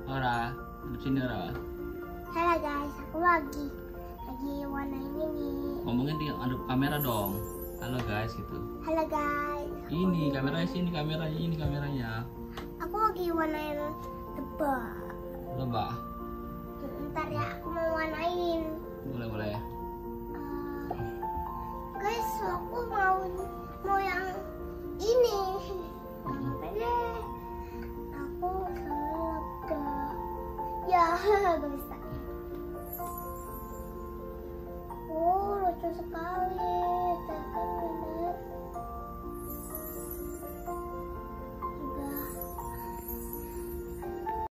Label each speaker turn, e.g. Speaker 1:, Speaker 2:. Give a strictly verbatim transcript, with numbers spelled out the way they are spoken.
Speaker 1: Ora, di sini Ora.
Speaker 2: Halo guys, aku lagi lagi warnain ini.
Speaker 1: Ngomongin di ada kamera dong. Halo guys gitu.
Speaker 2: Halo guys.
Speaker 1: Ini kameranya sini, kameranya ini kameranya.
Speaker 2: Aku lagi warnain tebak.
Speaker 1: Coba.
Speaker 2: Ntar ya, aku mau warnain.
Speaker 1: Boleh boleh ya.
Speaker 2: Uh, guys, aku mau mau yang ini. Apa deh? Aku lega. Ya, bisa. Oh, lucu sekali.